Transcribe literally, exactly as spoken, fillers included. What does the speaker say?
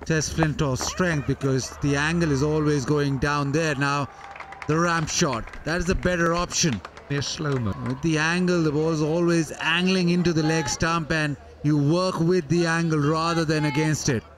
test Flintoff's strength, because the angle is always going down there. Now the ramp shot, that is a better option. Near slow-mo. With the angle, the ball is always angling into the leg stump, and you work with the angle rather than against it.